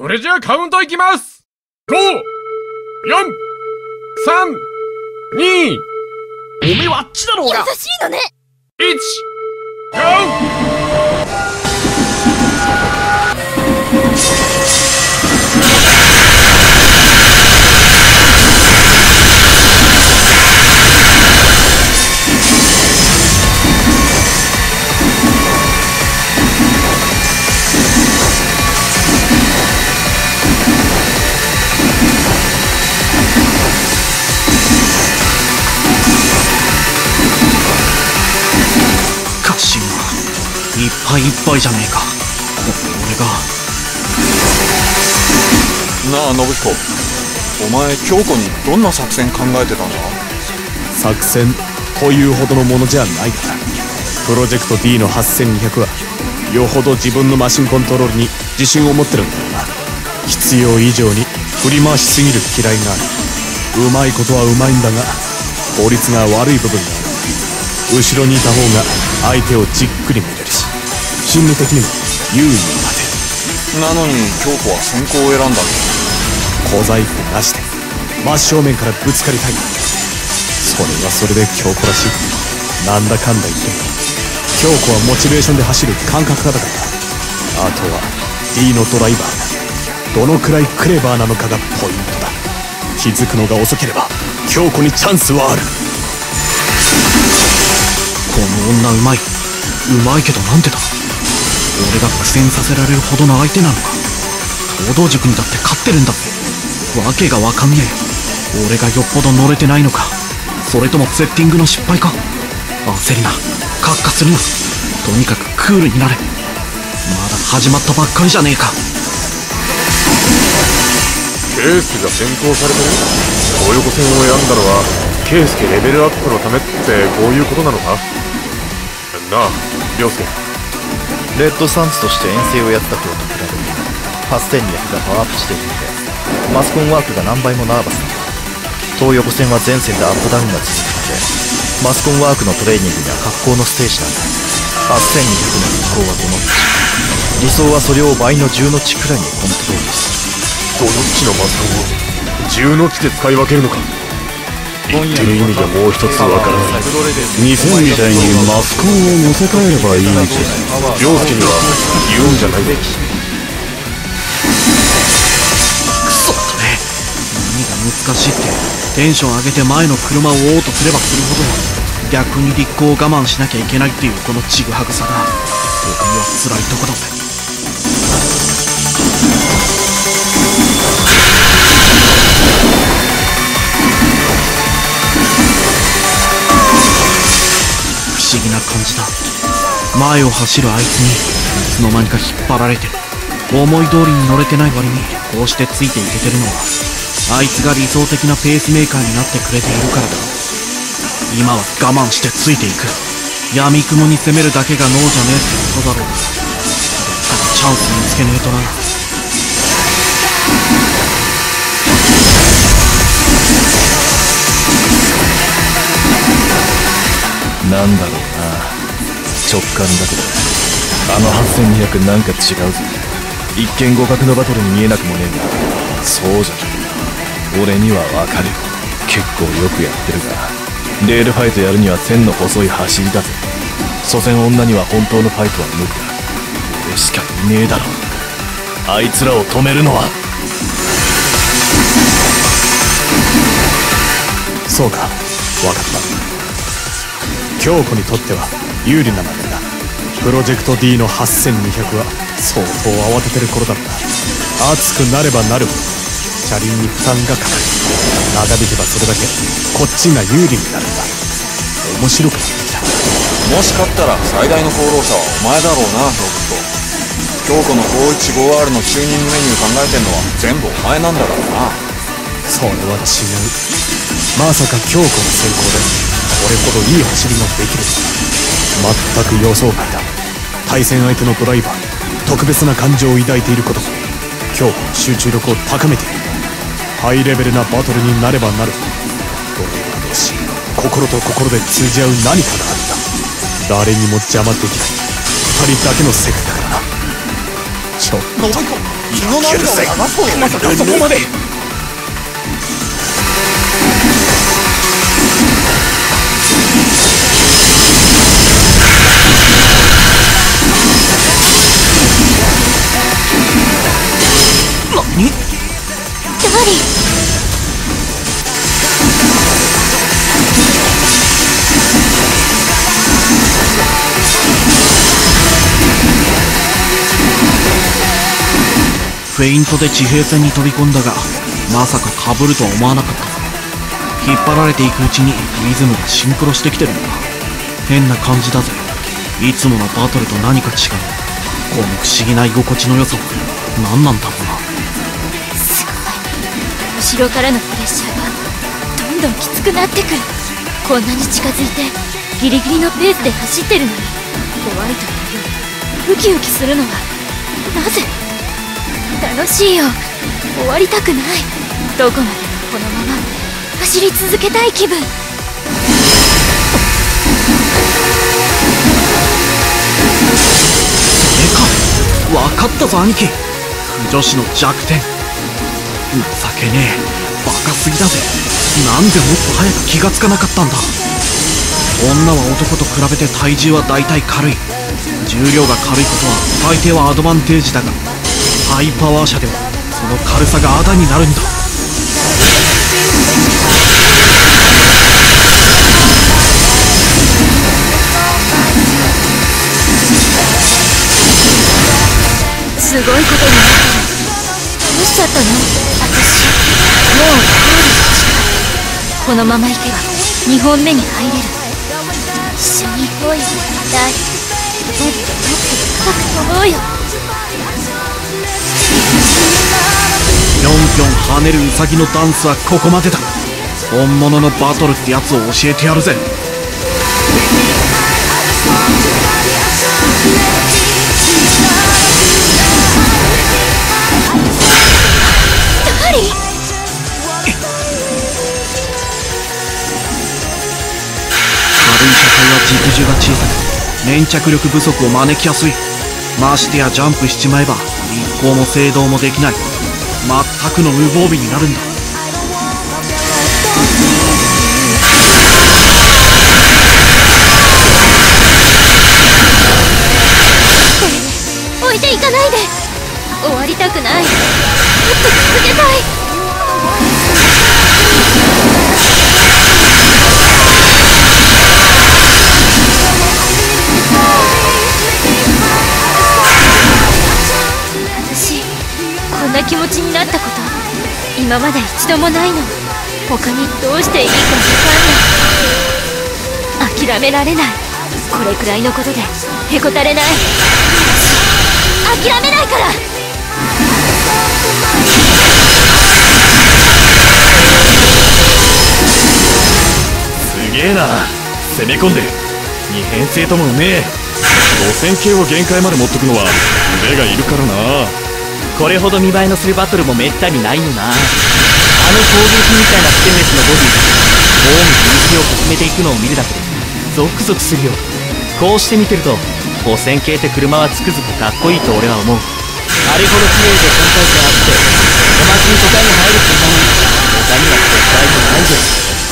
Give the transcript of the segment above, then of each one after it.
れじゃあカウントいきます。5、4、3、2、 おめえはあっちだろうが。 優しいのね。 1、GO！ いっぱいいっぱいじゃねえか。俺が。 なあ信彦、お前京子にどんな作戦考えてたんだ？ 作戦というほどのものじゃないから。プロジェクト D の8200はよほど自分のマシンコントロールに自信を持ってるんだろうな。必要以上に振り回しすぎる嫌いがある。うまいことはうまいんだが効率が悪い部分がある。後ろにいた方が相手をじっくり見れるし、心理的にも優位に立てる。 なのに京子は先行を選んだんだ。 小細工なしで真正面からぶつかりたい。それはそれで京子らしい。なんだかんだ言って京子はモチベーションで走る感覚家だから。あとは D のドライバーがどのくらいクレバーなのかがポイントだ。気づくのが遅ければ京子にチャンスはある。 この女うまいけどなんでだ。俺が苦戦させられるほどの相手なのか。東道塾にだって勝ってるんだぜ。わけがわかんねえ。俺がよっぽど乗れてないのか、それともセッティングの失敗か。焦るな、カッカするな。とにかくクールになれ。まだ始まったばっかりじゃねえか。 ケイスケが先行されてる。東横線を選んだのはケイスケレベルアップのためってこういうことなのかなあ、凌介。 レッドサンズとして遠征をやった頃と比べて8200がパワーアップしているので、マスコンワークが何倍もナーバスなんだ。東横線は全線でアップダウンが続くので、マスコンワークのトレーニングには格好のステージなんだ。8200の実行は5ノッチ。理想はそれを倍の10ノッチくらいにコントロールする。 5ノッチのマスコンを10ノッチで使い分けるのか。言ってる意味がもう一つわからない。 2000みたいにマスコンを乗せ替えればいいんじゃない。 凌介には言うんじゃないぜ。 クソだね。何が難しいって、テンション上げて前の車を追おうとすればするほど逆に立候を我慢しなきゃいけないっていうこのちぐはぐさが僕には辛いとこだぜ。不思議な感じだ。前を走るあいつにいつの間にか引っ張られてる。思い通りに乗れてない割にこうしてついていけてるのはあいつが理想的なペースメーカーになってくれているからだ。今は我慢してついていく。闇雲に攻めるだけが脳じゃねえってことだろう。どっかでチャンス見つけねえとな。 なんだろうな、直感だけどあの8200なんか違うぜ。一見互角のバトルに見えなくもねえが、そうじゃねえ。俺にはわかる。結構よくやってるが、レールファイトやるには線の細い走りだぜ。所詮女には本当のファイトは無理だ。俺しかいねえだろ。あいつらを止めるのは。 そうか、わかった。京子にとっては有利なまでだ。プロジェクト D の8200は相当慌ててる頃だった。熱くなればなるほど車輪に負担がかかる。長引けばそれだけこっちが有利になるんだ。面白くなってきた。 もし勝ったら最大の功労者はお前だろうな、信彦。京子の 515R のチューニングメニュー考えてんのは全部お前なんだからな。 それは違う。まさか京子の成功でこれほどいい走りができるとは全く予想外だ。対戦相手のドライバーに特別な感情を抱いていることも京子の集中力を高めている。ハイレベルなバトルになればなるほどドライバー同士心と心で通じ合う何かがあるんだ。誰にも邪魔できない2人だけの世界だからな。ちょっとの涙を流すとまさかそこまで。 何？ ダーリン、 フェイントで地平線に飛び込んだが、まさか被るとは思わなかったぜ。引っ張られていくうちにリズムがシンクロしてきてるんだ。変な感じだぜ。いつものバトルと何か違う。この不思議な居心地の良さは何なんだろうな。 すごい。後ろからのプレッシャーがどんどんきつくなってくる。こんなに近づいてギリギリのペースで走ってるのに、怖いというよりウキウキするのはなぜ？楽しいよ。終わりたくない。どこまでもこのまま走り続けたい気分。 分かったぞ兄貴。不女子の弱点。情けねえ。バカすぎだぜ。なんでもっと早く気がつかなかったんだ。女は男と比べて体重は大体軽い。重量が軽いことは大抵はアドバンテージだが、ハイパワー車ではその軽さがあだになるんだ。 すごいことになった。どうしちゃったの？私もうゴールに近い。このまま行けば2本目に入れる。一緒に行こうよダーリン。もっともっと高く飛ぼうよ。 ぴょんぴょん跳ねるウサギのダンスはここまでだ。本物のバトルってやつを教えてやるぜ。 ダーリン、 軽い車体は軸重が小さく粘着力不足を招きやすい。ましてやジャンプしちまえば一向も制動もできない。全くの無防備になるんだ。 置いていかないで。終わりたくない。もっと続けたい。私こんな気持ちになったこと今まで一度もないの。他にどうしていいか分かんない。諦められない。これくらいのことでへこたれない。諦めないから。 すげえな。攻め込んでる。二編成ともうめえ。5000系を限界まで持っとくのは腕がいるからな。 これほど見栄えのするバトルもめったにないよな。あの攻撃みたいなステンレスのボディが王に分岐を進めていくのを見るだけでゾクゾクするよ。こうして見てると5000系って車はつくづくかっこいいと俺は思う。あれほど綺麗で存在感あってお祭りとかに入る車に他には絶対にないぜ。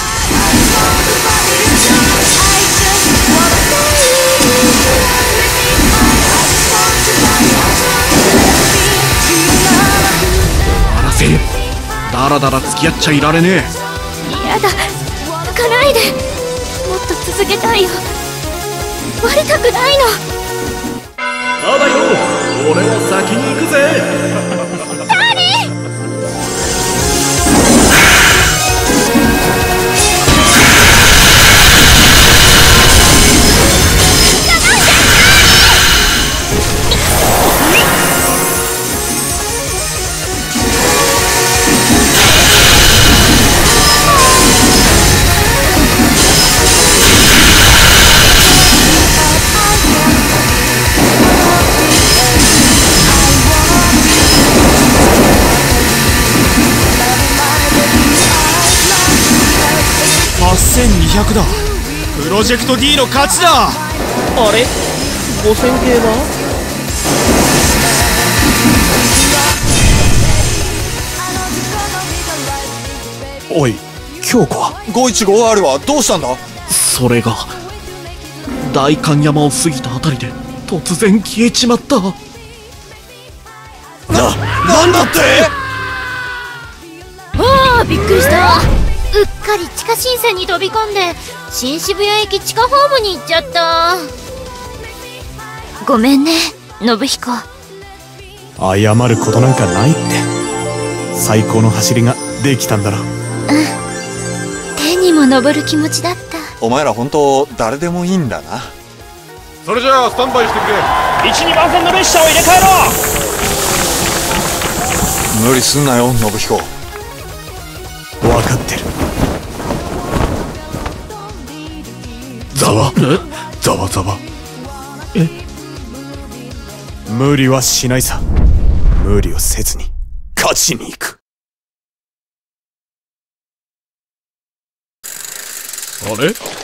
終わらせる。ダラダラ付き合っちゃいられねえ。 やだ、抜かないで。もっと続けたいよ。終わりたくないの。 ただよ、俺は先に行くぜ。 ダーリン、 8200だ。プロジェクト D の勝ちだ。 あれ5000系はおい、京子は。 5150R はどうしたんだ？ それが代官山を過ぎたあたりで突然消えちまった。 なんだって？ ああ、びっくりした。うっかり地下新線に飛び込んで新渋谷駅地下ホームに行っちゃった。ごめんね、信彦。 謝ることなんかないって。最高の走りができたんだろ。 天にも昇る気持ちだった。 お前ら本当誰でもいいんだな。 それじゃあスタンバイしてくれ。 1、2番線の列車を入れ替えろ。 無理すんなよ信彦。 分かってる。ざわざわざわ。無理はしないさ。無理をせずに勝ちに行く。 あれ